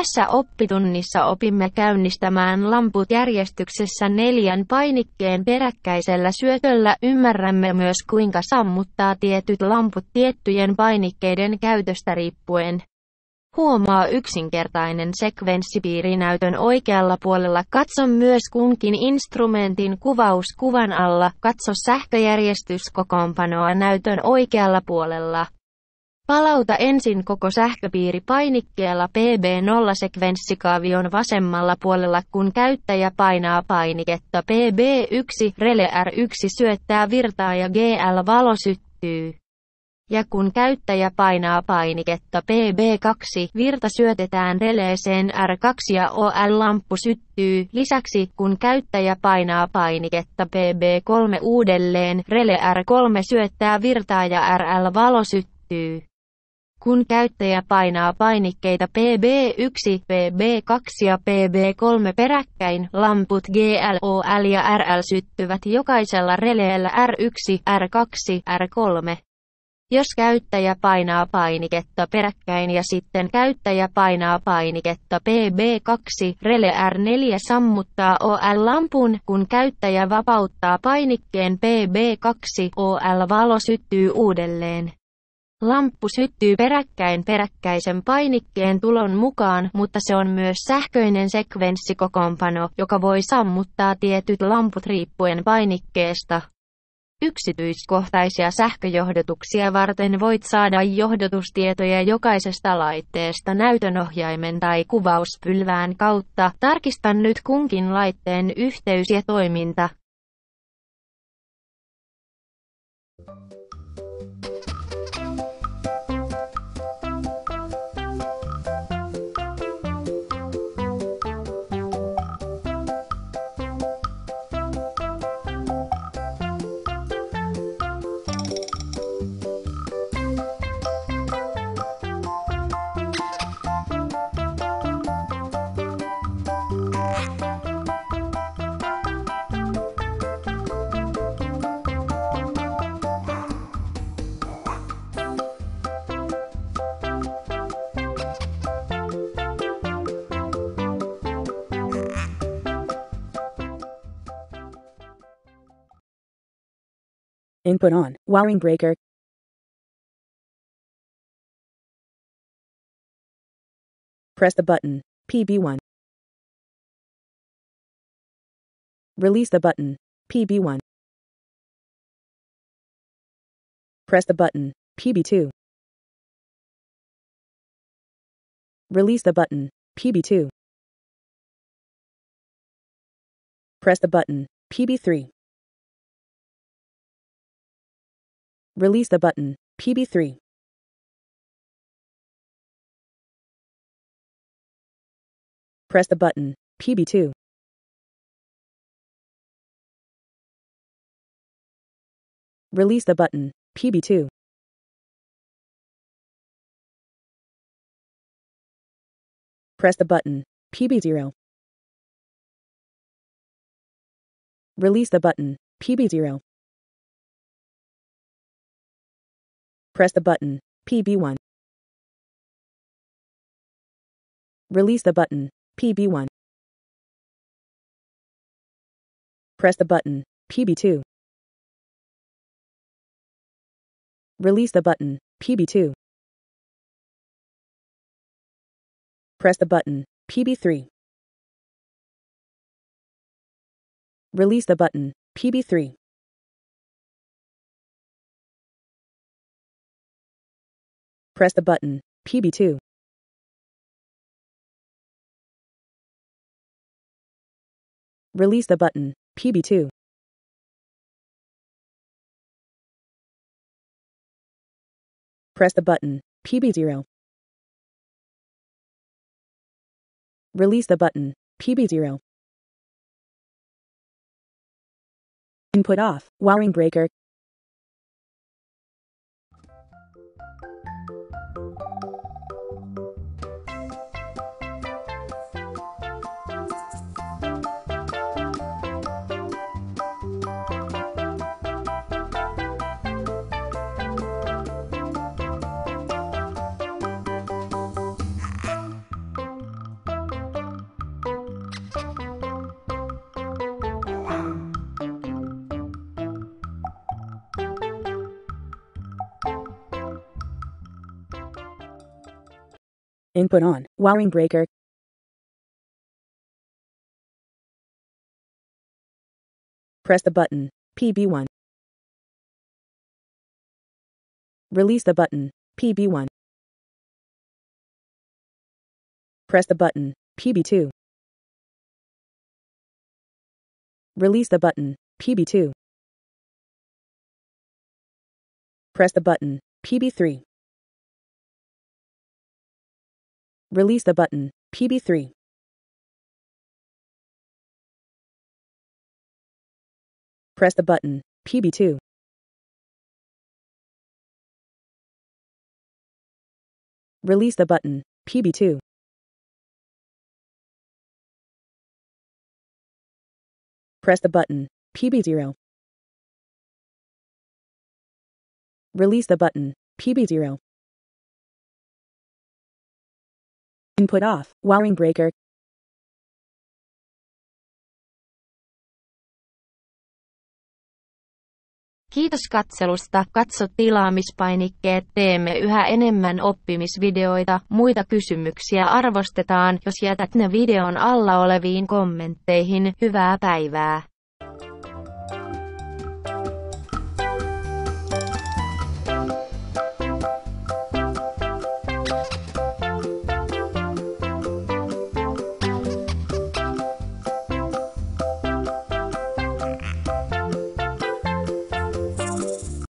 Tässä oppitunnissa opimme käynnistämään lamput järjestyksessä 4 painikkeen peräkkäisellä syötöllä. Ymmärrämme myös kuinka sammuttaa tietyt lamput tiettyjen painikkeiden käytöstä riippuen. Huomaa yksinkertainen sekvenssipiiri näytön oikealla puolella. Katso myös kunkin instrumentin kuvaus kuvan alla. Katso sähköjärjestyskokoonpanoa näytön oikealla puolella. Palauta ensin koko sähköpiiri painikkeella PB0 sekvenssikaavion vasemmalla puolella, kun käyttäjä painaa painiketta PB1, relä R1 syöttää virtaa ja GL-valo syttyy. Ja kun käyttäjä painaa painiketta PB2, virta syötetään releeseen R2 ja OL-lamppu syttyy. Lisäksi, kun käyttäjä painaa painiketta PB3 uudelleen, relä R3 syöttää virtaa ja RL-valo syttyy. Kun käyttäjä painaa painikkeita PB1, PB2 ja PB3 peräkkäin, lamput GL, OL ja RL syttyvät jokaisella releellä R1, R2, R3. Jos käyttäjä painaa painiketta peräkkäin ja sitten käyttäjä painaa painiketta PB2, relä R4 sammuttaa OL-lampun. Kun käyttäjä vapauttaa painikkeen PB2, OL-valo syttyy uudelleen. Lamppu syttyy peräkkäisen painikkeen tulon mukaan, mutta se on myös sähköinen sekvenssikokoonpano, joka voi sammuttaa tietyt lamput riippuen painikkeesta. Yksityiskohtaisia sähköjohdotuksia varten voit saada johdotustietoja jokaisesta laitteesta näytönohjaimen tai kuvauspylvään kautta. Tarkista nyt kunkin laitteen yhteys ja toiminta. Input on. Wiring breaker. Press the button. PB1. Release the button. PB1. Press the button. PB2. Release the button. PB2. Press the button. PB3. Release the button. PB3. Press the button. PB2. Release the button. PB2. Press the button. PB0. Release the button. PB0. Press the button. PB1. Release the button. PB1. Press the button. PB2. Release the button. PB2. Press the button. PB3. Release the button. PB3. Press the button. PB2. Release the button. PB2. Press the button. PB0. Release the button. PB0. Input off. Wiring breaker. Input on. Wiring breaker. Press the button. PB1. Release the button. PB1. Press the button. PB2. Release the button. PB2. Press the button. PB3. Release the button. PB3. Press the button. PB2. Release the button. PB2. Press the button. PB0. Release the button. PB0. Input off. Wiring breaker. Kiitos katselusta. Katso tilaamispainikkeet. Teemme yhä enemmän oppimisvideoita. Muita kysymyksiä arvostetaan, jos jätät ne videon alla oleviin kommentteihin. Hyvää päivää!